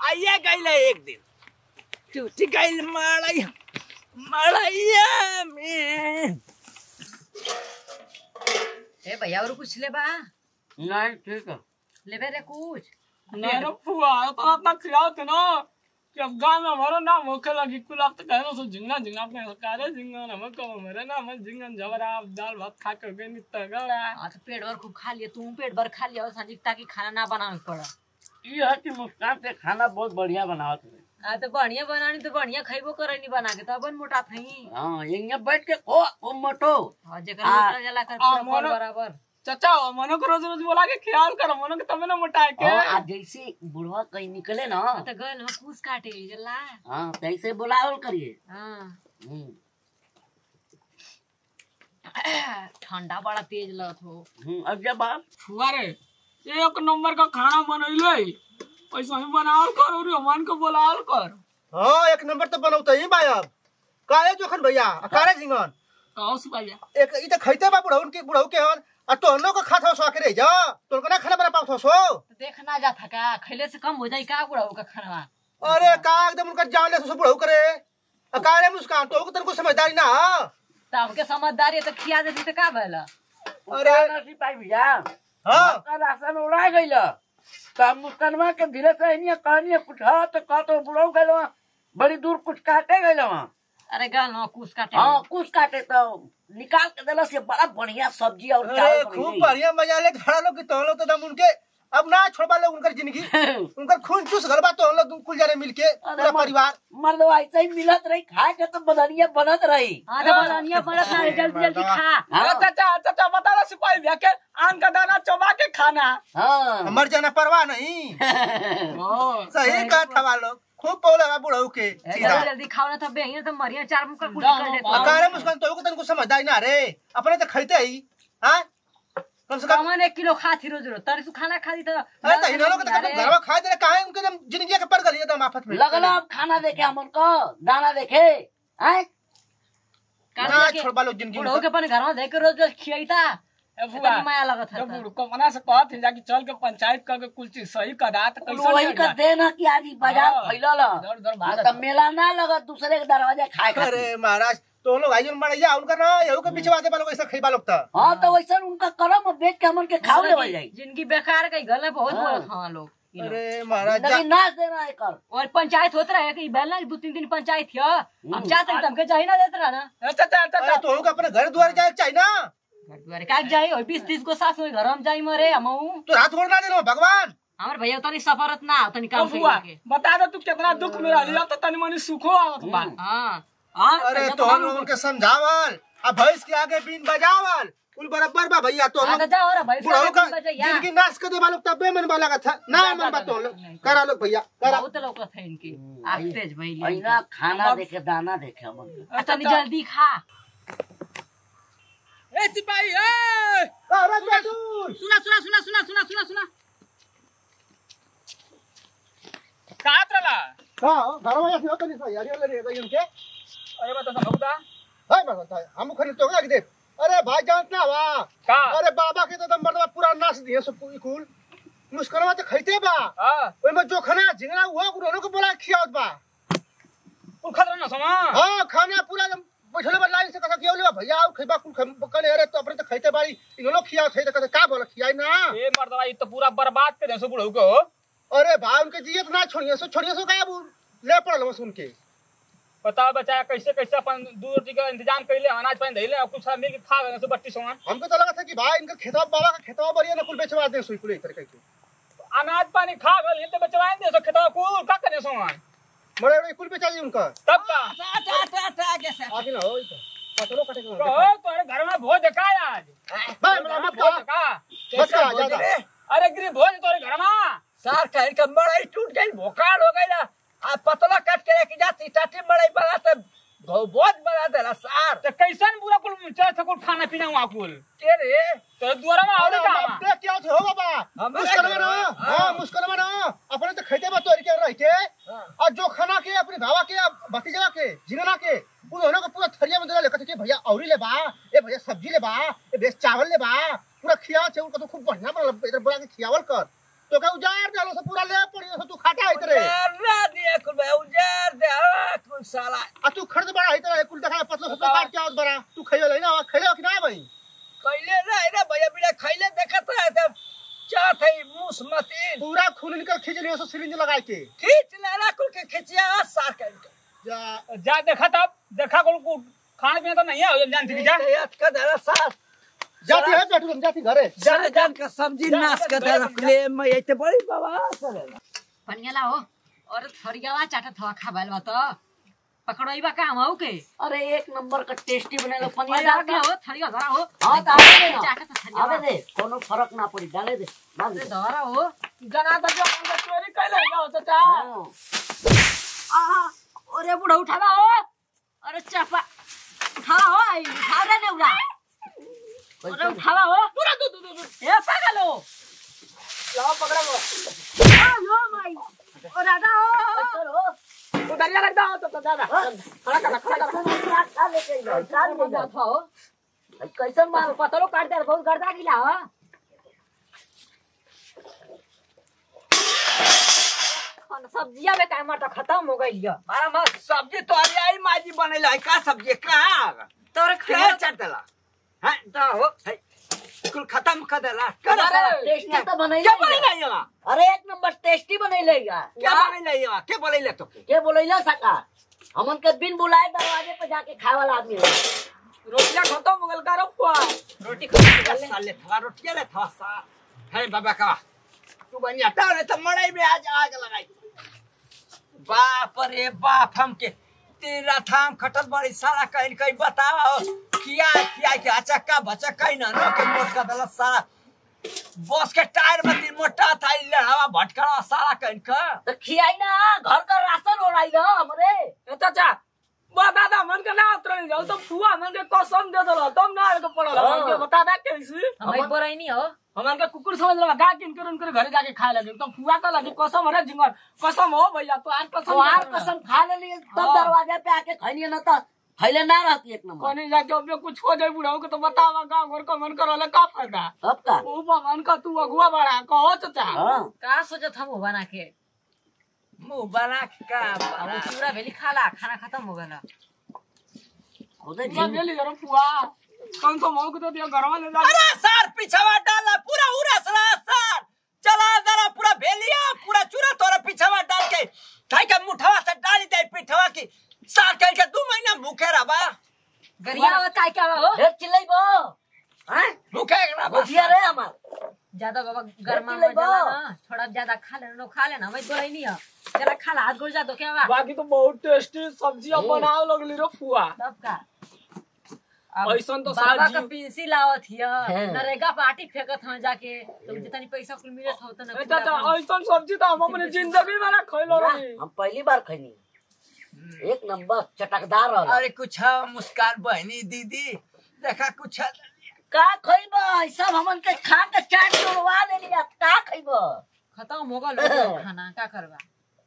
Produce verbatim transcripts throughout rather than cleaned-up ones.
आइया गईला एक दिन टूटी गईल मड़ई मड़ैया में। ए भैया और कुछ ले बा? नहीं ठीक है लेबे रे कुछ नहीं रे फुआ तो अपना खिलाओ थे ना कि अब गाँव में हमारा नाम होके लगी कुल आप तो कहना सो झिंगा झिंगा अपने कारे झिंगा ना मैं कब मेरे ना मैं झिंगा जबरा दाल भात खा के गए नहीं तगड़ा। हां तो पेट भर खूब खा लिया तू पेट भर खा लिया और संजीव ताकि खाना ना बनावे पड़ा। ये है कि मुस्कान से खाना बहुत बढ़िया बनावत है। आ तो बढ़िया बनानी तो बढ़िया खइबो करनी बना के तब मोटा थई। हां यहां बैठ के खो ओ मोटो हां जेकर मोटा जला कर पूरा बराबर। चाचा मनो को रोज रोज बोला के ख्याल करो मनो के तब ना मोटाए के। हां जैसे बुढ़वा कहीं निकले ना तो गल हो कुछ काटे जला। हां तैसे बुलावल करिए। हां हम्म ठंडा बड़ा तेज लत हो। हम्म अब जब आप फुआ रे एक नंबर का खाना बनैले ऐसा ही बनावल कर और हमन को बोलावल कर। हां एक नंबर तो बनौत ही बा। अब काहे जोखन भैया कारे झिंगन कौस भैया एक ई त खइते बा बुढ़ऊ के बुढ़ऊ के हन आ तो अन्नो को खात हो सो के रे जा तो ना खाना बना पावत हो सो देखना जा थका खइले से कम हो जाई का बुढ़ऊ का खाना। अरे का एकदम उनका जान ले सो बुढ़ऊ करे आ कारे मुस्कान तो को तन को समझदारी ना तब के समझदारी तो खिया देती तो का भला। अरे नसी पाई भैया हां का राशन उड़ा गइल त मुस्कानवा के धीरे से नहीं कहनी कुछ हा तो का तो बुढ़ऊ गइल बड़ी दूर कुछ काटे गइल। अरे गाल न कुछ काटे। हां कुछ काटे तो निकाल के देला से बड़ा बढ़िया सब्जी और चावल खूब बढ़िया मजा ले खड़ा लोग तो लोग तो दम उनके अब ना छोड़बा लोग उनकर जिंदगी उनकर खून चूस गलबा तो लोग कुल जाने मिलके पूरा परिवार मर्दवा ऐसे ही मिलत रही खाए के तो बदनिया बनत रही। हां तो बदनिया बनत रही जल्दी जल्दी खा। अरे चाचा चाचा बता रहा सिपाही भैया के आम का दाना चबा के खाना। हां हमर जाना परवाह नहीं सही बात हवा लोग खूब पौला बुढ़ऊ के सीधा जल्दी जल्दी खाओ ना तब बेहिया तो मरिया चार मुंह का कुछ कर देता। कारे मुस्कान तो को तन को समझदारी ना रे अपने तो खइते ही हां कम से कम कम एक किलो खा थी रोज रोज तरी सु खाना खा दी तो अरे त इन लोग तो घर में खाए दे काहे उनके दम जिंदगी के पर गली एकदम आफत में लगला अब खाना देखे हमन को दाना देखे हैं ना छोड़बा लोग जिंदगी बुढ़ऊ के अपन घर में देख के रोज रोज खियाईता ए फुआ माया लगत है। जब बुढ़ को मना से कहत है जाके चल के पंचायत कर के कुल चीज सही करा त कैसे वही कर देना कि आदि बाजार फैलल दर दर भाग त मेला ना लगत दूसरे के दरवाजे खाए खातिर। अरे महाराज तो लोग आई जन मड़ैया उनका ना यहू के पीछे वादे वालों ऐसा खइबा लोग त हां तो वैसा उनका करम बेच के हमन के खाओ लेवल जाई। जिंदगी बेकार गई गले बहुत बोलत हां लोग। अरे महाराज नहीं नाच देना है कर और पंचायत होत रहे कि बेलना दो तीन दिन पंचायत थियो अब जाते तमके जाई ना देत रहा ना। चाचा चाचा तो लोग अपने घर द्वार जाए चाहिए ना घर द्वारे का जाई और बीस तीस को सास में घर हम जाई मरे हमऊ तो रात छोड़ ना देनो भगवान हमर भैया तनी सफरत ना तनी काम फुआ के बता दे तू कितना दुख में रही त तनी मनी सुखो आवत बा। हां हां अरे तो हम लोगों के समझावल अब भैंस के आगे बीन बजावल कुल बराबर बा भैया तो हां जा और भाई बुढ़ऊ का जिंदगी नाश कर दे वालों तबे मन वाला का था ना मन बात तो करा लोग भैया करा बहुत लोग थे इनके आज तेज भइली अइना खाना देखे दाना देखे हमन तनी जल्दी खा। ए सिपाही ए अरे बेटू सुना सुना सुना सुना सुना सुना सुना कात रला हां घर में ऐसे होता नहीं सही यार ले रे इनके अरे बता सबुदा हाय बता हम खरीद तो लग दे। अरे भाई जानता बा का अरे बाबा के तो दम मर्दवा पूरा नाश दिए सब कुल मुस्करवा तो खइते बा हां ओइ में जो खाना झिंगना हुआ उन्होंने को बोला खियावत बा तू खतरा ना समा। हां खाना पूरा बैठले बा लाइन से कथा कियो ले भैया आउ खइबा कुल कने अरे तो अपने तो खइते बाड़ी इन लोग खियाव थे तो कहते का बोला खियाई ना ए मर्दवा ई तो पूरा बर्बाद कर दे सो बुढ़ऊ को। अरे भाई उनके जियत ना छोड़िए सो छोड़िए सो का ले पड़ल हम सुन के बता बचा कैसे कैसे अपन दू रोटी का इंतजाम कइले अनाज पानी धइले और कुछ मिल के खा गए सो बट्टी सोना। हमको तो लगा था कि भाई इनका खेतवा बाबा का खेतवा बढ़िया ना कुल बेचवा दे सुई कुल एक तरीके के अनाज पानी खा गए तो बचवाए दे सो खेतवा कुल का करे सो मरे रे कुल बेचा दी उनका तब का टा टा टा कैसे आगे ना होई तो पतलो कटे के कहो तोरे घर में भोज देखा आज भाई मेरा मत भोज कहा देखा बस का ज्यादा अरे गिरी भोज तोरे घर में सार कहीं का मड़ई टूट गई भोकाल हो गई ना आ पतला काट के लेके जाती टाटी मड़ई बना तो बहुत बना देला सार तो कैसन पूरा कुल चल कुल खाना पीना वहां कुल तेरे तो द्वारा में और का अरे क्या हो बाबा मुश्किल में ना हां मुश्किल में ना अपने तो खइते बा तोरी के रह के और जो खाना के अपने भावा के भतीजा के जिगना के उन्होंने को पूरा थरिया में दे लेकर के भैया औरी ले बा ए भैया सब्जी ले बा ए बेस चावल ले बा पूरा खिया छे उनका तो खूब बढ़िया बनल इधर बोला के खियावल कर तो का उजार डालो से पूरा ले पड़ी तो तू खाता है इतरे जाए के खींच लेना कुल के खिंचिया सार कर जा जा देखा तब देखा को खाने पीने तो नहीं है जानती थी जा याद कर देना सार जाती है बेटू तुम जाती घरे जान जान का सब्जी नाश कर देना ले मैं ये बड़ी बाबा चलेला पनियाला हो और थरियावा चाटा थवा खाबाल बा तो पकड़ोइबा काम हो के अरे एक नंबर का टेस्टी बनेगा पनीर पनिया डाल के के हो थरिया धरा हो हां तो आवे दे चाटा तो थरिया आवे दे कोनो फर्क ना पड़ी डाले दे डाल दे धरा हो जना तो जो हम चोरी कैले हो चाचा हाँ। आ अरे बुढ़ा उठावा हो अरे चापा उठावा हो आई उठा रे नेउरा अरे उठावा हो पूरा दू दू दू ए पागल हो लाओ पकड़ा वो आ लो माई ओ दादा हो चलो उधरिया रख दो तो दादा खड़ा कर खड़ा कर का लेके जाओ चाल में जा जाओ हो कैसन मार पतलो काट दे बहुत गर्दा गिला हो खाना सब्जियां में का मटा खत्म हो गई है मारा मत सब्जी तो अरे आई माजी बनेला है का सब्जी का तोरे क्या खाए चटला हां तो हो है कुल खत्म कर देला कर टेस्टी तो बनैले क्या बनेला ये अरे एक नंबर टेस्टी बनैले या क्या बनेला ये क्या बोलेला तो के बोलैला सका हमन के बिन बुलाए दरवाजे पे जाके खाए वाला आदमी है रोटियां खत्म मुगल का रखवा रोटी खा साले थवा रोटी ले थवा सा है बाबा का तू बनिया तारे तो मड़ाई में आज आग लगाई बाप रे बाप हम के तेरा थाम खटल बड़ी सारा कहीं कहीं बतावा किया किया के अचक्का बचक्का न नो के मोट का दला सारा बस के टायर में तीन मोटा था लड़ावा भटका सारा कहीं का तो खियाई ना घर का राशन ओराई ना हमरे ए चाचा बा दादा मन के ना उतर जाओ तो फुआ मन के कसम दे दला तुम ना के पड़ल मन के बता दा कैसे हम बोराई नहीं हो हमन के कुकुर समझ लगा गा किन कर उनकर घरे जाके खाए लगे तो फुआ का लगे कसम अरे जिंगर कसम हो भैया तो आज कसम तो आर कसम खा ले लिए तब दरवाजे पे आके खइनी ना तो खैले ना रहती एक नंबर कोनी जाके अब कुछ हो जाए बुढ़ाओ के तो बतावा गांव घर का मन करले का फायदा अब का ओ मन का तू अगुआ बड़ा कहो चाचा हां का सोचत हम बना के मुंह बना का अब पूरा भेली खाला खाना खत्म हो गला खुदे मैं ले लिया फुआ कौन सा मौक तो दिया घर वाले जा अरे सर पिछवा डाला पूरा उरा सला सर चला जरा पूरा भेलिया पूरा चूरा तोरा पिछवा डाल के ठाई के मुठवा से डाली दे पिठवा की सार कह के दो महीना भूखे रहा गरिया काय क्या हो ढेर चिल्लाइबो हैं भूखे रहा बुझिया रे हमार ज्यादा बाबा गरमा में जला ना थोड़ा ज्यादा खा लेना खा लेना मैं बोलाई नहीं है जरा खा ला हाथ गुड़ जा दो क्या बा बाकी तो बहुत टेस्टी सब्जियां बनाव लगली रे फुआ तब का ऐसन तो बाबा साजी का पेंसी लावत हिया हैं। नरेगा पार्टी फेंकत हम जाके तो जितनी पैसा कुल मिलत हो त ए चाचा ऐसन सब्जी तो हम अपने जिंदगी में ना खइलो रही हम पहली बार खइनी एक नंबर चटकदार रहल अरे कुछ मुस्कान बहनी दीदी देखा कुछ का खइबो सब हमन के खा के चाट तोड़वा लेली का खइबो खत्म हो गल खाना का करबा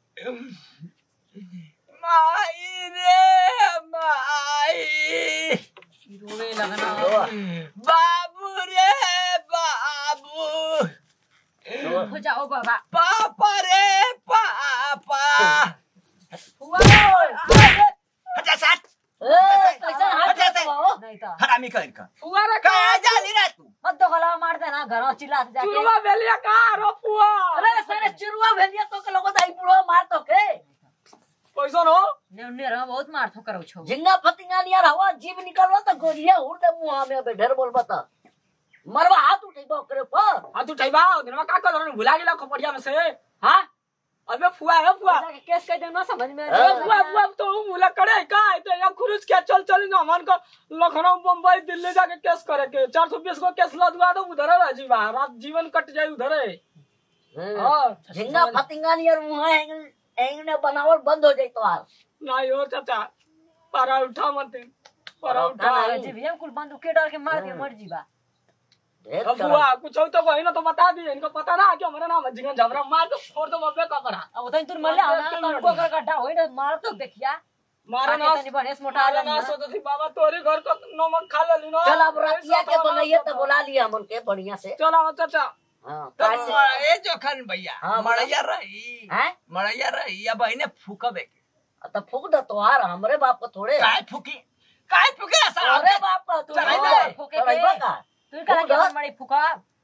माई रे माई रोवे लगना बाबू रे बाबू हो जाओ बाबा पापा रे पापा हुआ हटा साथ ए कैसा हाथ लगाओ नहीं तो हरामी कर कर फुआ रे का जाली रे तू मत दो गला मार देना घर चिल्ला से जाके चुरवा बेलिया का रो फुआ अरे सारे चिरुआ भेलिया तो के लोग दाई बुढ़ो मार तो के पैसा नो ने ने रहा बहुत मार ठो करो छो झिंगा फतिंगा नियर हवा जीव निकलवा तो गोरिया उड़ दे मुंह में बे ढेर बोल बता मरवा हाथ उठेबो करे पर हां तू ठइबा दिनमा का कर भुला गेला खपड़िया में से हां अबे फुआ है फुआ जाके केस कर देना समझ में अरे फुआ फुआ तो मुला करे का तो या खुरुज के चल चल ना मन का लखनऊ बम्बई दिल्ली जाके केस करे के चार सौ बीस को केस लदवा दो उधर रह जीवा रात जीवन कट जाए उधर हां झिंगा फतिंगा नियर मुंह है एंगने बनावल बंद हो जाई तो आर नहीं हो चाचा पारा उठा मत पारा उठा जी भैया कुल बंदूक के डाल के मार के मर जीवा ढेर अब चढ़ा बुआ कुछ हो तो कोई ना तो बता दी इनको पता ना कि हमारा नाम है जिंगन झबरा मार के फोड़ दो बब्बे का परा अब उतन तुर मरले आना तनको कर गड्ढा होई ना मार तो देखिया मारा ना तनी बनेस मोटा मारा आदमी ना सो तो थी बाबा तोरे घर का नमक खा ले ली ना चल अब रतिया के बनइए तो बुला लिया हमन के बढ़िया से चलो चाचा हां तो कैसे ए जोखन भैया हाँ, मड़ैया रही हैं मड़ैया रही अब इने फूकबे तो फूक दे तो आर हमरे बाप को थोड़े काय फूकी काय फूके ऐसा अरे बाप का तू चढ़ाई दे, फूके चढ़ाइबा के। का तू कला के मड़ी फुका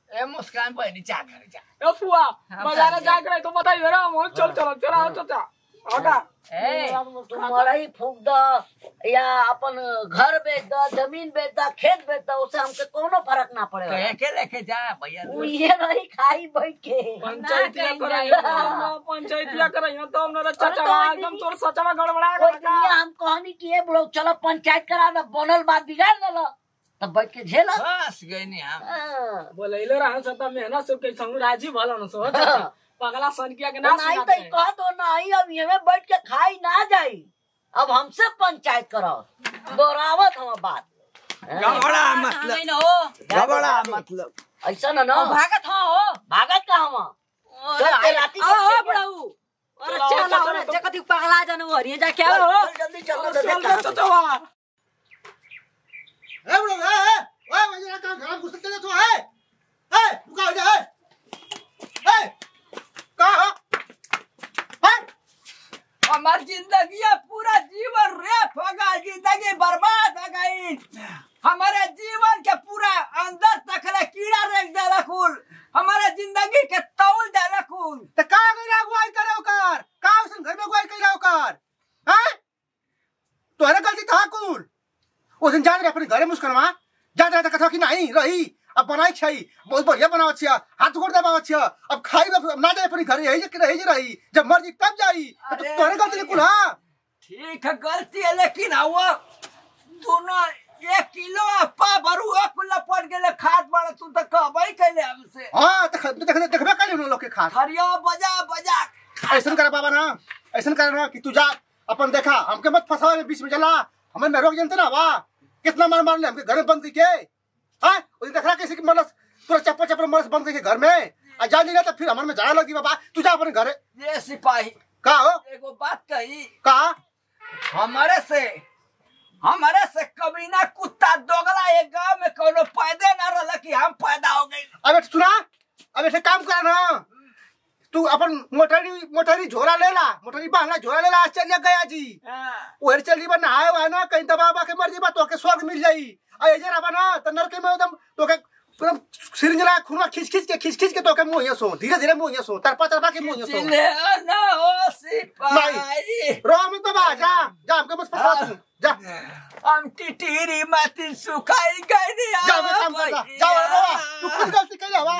ए मुस्कान बहनी जा घर जा ए फुआ हाँ, बाजार बाजार। जाके रहे तो बताइए जरा हम चल चल चला हो चाचा हटा ए तू मड़ई फूक द या अपन घर बेच द जमीन बेच द खेत बेच द उससे हमके कोनो फर्क ना पड़ेगा कहे के लेके जा भैया उ ये रही खाई बैठ के पंचायतिया कराई पंचायतिया कराई तो हमरा चाचा तो एकदम तोर सचवा गड़बड़ा कोई गया दुनिया हम कहनी कि ये बुढ़ऊ चलो पंचायत करा ना बनल बात बिगाड़ देला तब बैठ के झेला बस गई नहीं हम हाँ। बोलैले रहन सता मेहनत से के संग राजी भलन सो चाचा पगला सनकिया के ना नहीं तो सुनाते कह दो नहीं अब ये में बैठ के खाई ना जाई अब हमसे पंचायत करो दोहरावत हम बात गबड़ा मतलब गबड़ा मतलब ऐसा ना ना भागत हाँ हो भागत का हम चल के राती आओ को हो खेत- बुढ़ऊ अरे चलो, चलो चलो, रे तो- जकती पगला जाने वो हरिये जा क्या हो चल जल्दी चल चल चल रे चाचा ए बड़ो ए ए ओए वजरा का घर घुस के तो है ए रुका हो जा ए ए का हो है हमार जिंदगी पूरा जीवन रेप हो गया जिंदगी बर्बाद हो गई हमारे जीवन के पूरा अंदर तक ले कीड़ा रेख देला कुल हमारे जिंदगी के तौल देला कुल त का गइला अगुवाई करे ओकर का उसन घर में अगुवाई कइला ओकर हैं तोहरे गलती था कुल ओ दिन जान रे अपने घरे मुस्करमा जा जा कथा कि नहीं रही अब बनाई छई बहुत बढ़िया बनावत छिया हाथ गोड़ दबावत छिया अब खाई अब ना जाए अपने घरे यही कि रही रही जब मर्जी तब जाई तो अरे तोहरे गलती कुल हां ठीक है गलती है लेकिन हुआ दोनों एक किलो पा भरू एक कुल्ला पड़ गेले खाद बड़ा तू तो कहबई कैले हमसे हां देख देख देखबे काली उन लोग के खा हरिया बजा बजा ऐसन कर बाबा ना ऐसन कर ना कि तू जा अपन देखा हमके मत फसावे में बीच में चला हमें में रोक जनते ना वाह कितना मार मार ले हमके घर में बंद करके हां उस देखा कैसे कि मरस पूरा चप्पल चप्पल मरस बंद करके घर में आ जा नहीं तो फिर हमन में जाए लगी बाबा तू जा अपन घरे ये सिपाही का हो एगो बात कही का हमारे से हमारे से कभी ना कुत्ता दोगला एक गांव में कोनो पैदा ना रहला कि हम पैदा हो गए अबे सुना अबे से काम कर ना तू अपन मोटरी मोटरी झोला ले ला मोटरी बांधला झोला ले ला आज चल गया जी ओहर चली बना आए हुआ ना कहीं दबाबा के मर्जी बा तो के स्वर्ग मिल जाई आ ए जरा बना त नरके में एकदम तो के एकदम सिरिंज ला खून खींच खींच के खींच खींच के तो के मुंह सो धीरे धीरे मुंह सो तरपा तरपा के मुंह सो चिल्ले ना हो सिपाही रो में तो बा जा जा हमके बस फसा तू जा हम टिटिरी माटी सुखाई गई नी जा मैं काम कर जा रो तू खुद गलती कइले हवा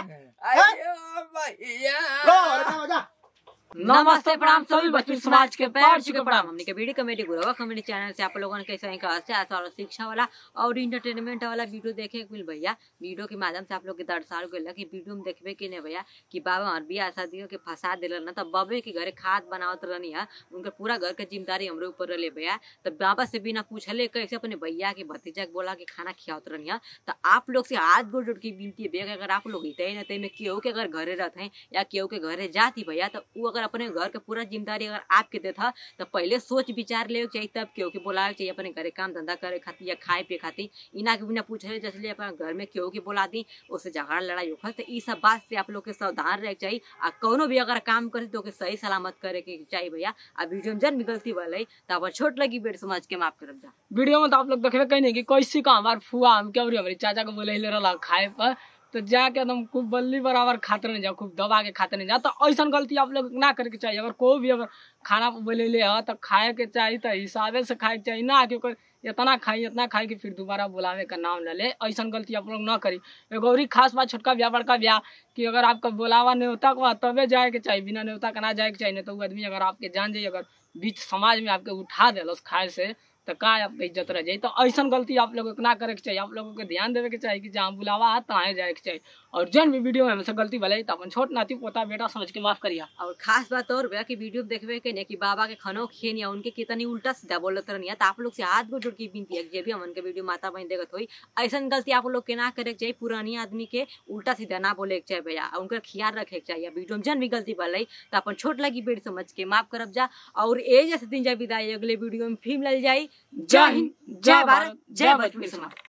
अयो भैया रो अरे जा नमस्ते प्रणाम सभी बच्चों समाज के पैर छू के प्रणाम हमने के वीडियो कमेडी गुरवा कमेडी चैनल से आप लोगों ने कैसे ही कहा से आशा और शिक्षा वाला और इंटरटेनमेंट वाला वीडियो देखे के मिल भैया वीडियो के माध्यम से आप लोग के दर्शाल गइल कि वीडियो में देखबे कि नहीं भैया कि बाबा और बियाह शादियों के फंसा दिलन ना तब बाबे के घरे खाद बनावत रहनी है उनके पूरा घर के जिम्मेदारी हमरे ऊपर रहले भैया तब बाबा से बिना पूछले कैसे अपने भैया के भतीजा के बोला के खाना खियावत रहनी है तो आप लोग से हाथ गोड़ जोड़ के विनती है भैया अगर आप लोग हिते न ते में केहू के अगर घरे रहते हैं या केहू के घरे जाती भैया तो वो अगर अपने घर के पूरा जिम्मेदारी अगर आपके देता तो पहले सोच विचार ले चाहिए तब केहू के बुलावे चाहिए अपने घरे काम धंधा करे खातिर या खाए पिए खातिर इना के बिना पूछले जैसे अपने घर में केहू के बुला दी उससे झगड़ा लड़ाई होकर तो इस सब बात से आप लोग के सावधान रहे चाहिए आ कोनो भी अगर काम करे तो सही सलामत करे के चाहिए भैया आ वीडियो में जन भी गलती वाले तो अब छोट लगी बेट समझ के माफ कर जा वीडियो में तो आप लोग देखे कहीं नहीं कि कैसी का हमार फुआ हम क्या हमारे चाचा को बोले रहा खाए पर तो जाके एकदम खूब बल्ली बराबर खाते नहीं जाओ खूब दबा के खाते नहीं जाओ तो ऐसा गलती आप लोग ना करके चाहिए अगर कोई भी अगर खाना बोले ले तो खाए के चाहिए तो हिसाबे से खाए के चाहिए ना क्योंकि इतना खाई इतना खाई कि फिर दोबारा बुलावे का नाम न ले ऐसा गलती आप लोग ना करी एगो और खास बात छोटका ब्याह बड़का ब्याह कि अगर आपका बुलावा न्योता को तबे जाए के चाहिए बिना न्योता का ना जाए के चाहिए नहीं तो वो आदमी अगर आपके जान जाइए अगर बीच समाज में आपके उठा दे खाए से तो का आपकी इज्जत रह जाए तो ऐसा गलती आप लोगों को ना करे के चाहिए आप लोगों को ध्यान देवे के चाहिए कि जहाँ बुलावा है तहाँ जाए के चाहिए और जन भी वीडियो में हमसे गलती भले तो अपन छोट नाती पोता बेटा समझ के माफ करिए और खास बात और भैया कि वीडियो में देखबे के नहीं कि बाबा के खनो खेन या उनके कितनी उल्टा सीधा बोलत रहनी है तो आप लोग से हाथ को जोड़ के विनती है जे भी हमन के वीडियो माता बहन देखत होई ऐसा गलती आप लोग के ना करे के चाहिए पुरानी आदमी के उल्टा सीधा ना बोले के चाहिए भैया उनका ख्याल रखे के चाहिए वीडियो में जन भी गलती भले तो अपन छोट लगी बेट समझ के माफ करब जा और ए जैसे दिन जाए विदाई अगले वीडियो में फिर मिल जाए। जय हिंद जय भारत जय भोजपुरी समाज।